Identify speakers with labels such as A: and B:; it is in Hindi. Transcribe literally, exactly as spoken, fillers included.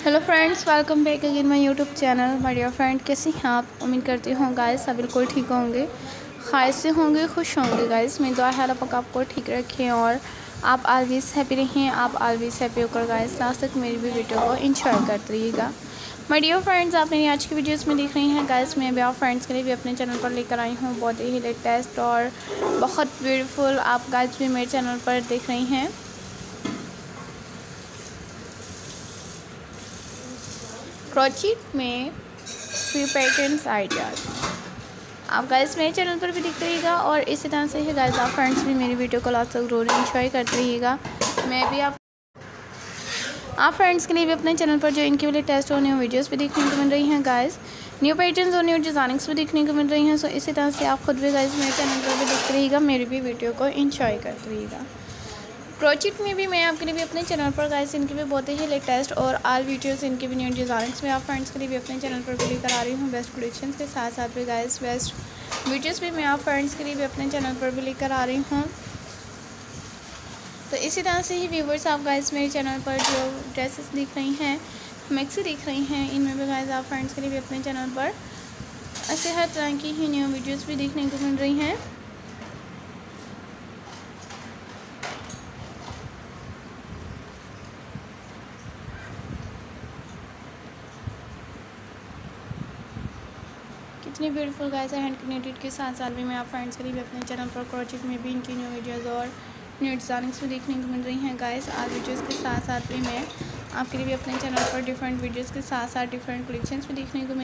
A: Hello friends, welcome back again my YouTube channel. My dear friend, कैसे हैं आप? उम्मीद करती हूँ गाइस सब बिल्कुल ठीक होंगे, खैर से होंगे, खुश होंगे। गाइस मेरी दुआ है अल्लाह पाक आपको ठीक रखें और आप ऑलवेज हैप्पी रहें। आप ऑलवेज हैप्पी होकर गाइस लास्ट तक मेरी भी वीडियो को इंजॉय करते रहिएगा। माय डियर फ्रेंड्स, आप मेरी आज की वीडियोस में देख रही हैं गाइस, मैं भी आप फ्रेंड्स के लिए भी अपने चैनल पर लेकर आई हूँ बहुत ही लेटेस्ट और बहुत ब्यूटीफुल। आप गाइस भी मेरे चैनल पर देख रही हैं क्रोचेट में फ्री पैटर्न्स आइडियाज़। आप गाइस मेरे चैनल पर भी दिखते रहिएगा और इसी तरह से ही गाइस आप फ्रेंड्स भी मेरी वीडियो को लास्ट तक जरूर एंजॉय करते रहिएगा। मैं भी आप आप फ्रेंड्स के लिए भी अपने चैनल पर जो इनके लिए टेस्ट और न्यू वीडियोस भी देखने को मिल रही हैं गाइस, न्यू पैटर्न्स और न्यू डिज़ाइनिंग्स भी देखने को मिल रही हैं। सो इसी तरह से आप खुद भी गाइस मेरे चैनल पर भी देखते रहिएगा, मेरी भी वीडियो को एंजॉय करते रहिएगा। क्रोचेट में भी मैं आपके लिए भी अपने चैनल पर गाइस इनके भी बहुत ही लेटेस्ट और ऑल वीडियोस इनके भी न्यू डिज़ाइनिंग्स में आप फ्रेंड्स के लिए भी अपने चैनल पर भी लेकर आ रही हूँ। बेस्ट कलेक्शंस के साथ साथ भी गाइस बेस्ट वीडियोस भी मैं आप फ्रेंड्स के लिए भी अपने चैनल पर भी लेकर आ रही हूँ। तो इसी तरह से ही व्यूवर्स आप गाइस मेरे चैनल पर जो ड्रेसेस दिख रही हैं, मैक्सी दिख रही हैं, इनमें भी गाइस आप फ्रेंड्स के लिए भी अपने चैनल पर ऐसे हर तरह की ही न्यू वीडियोस भी देखने को मिल रही हैं। कितनी ब्यूटीफुल गाइस है हैंड क्रिएटेड के साथ साथ भी मैं आप फ्रेंड्स के लिए भी अपने चैनल पर क्रोचेट में भी इनकी न्यू वीडियोस और न्यू डिज़ाइनिंग्स भी देखने को मिल रही हैं गाइस। आज वीडियोस के साथ साथ भी मैं आपके लिए भी अपने चैनल पर डिफरेंट वीडियोस के साथ साथ डिफरेंट कलेक्शंस भी देखने को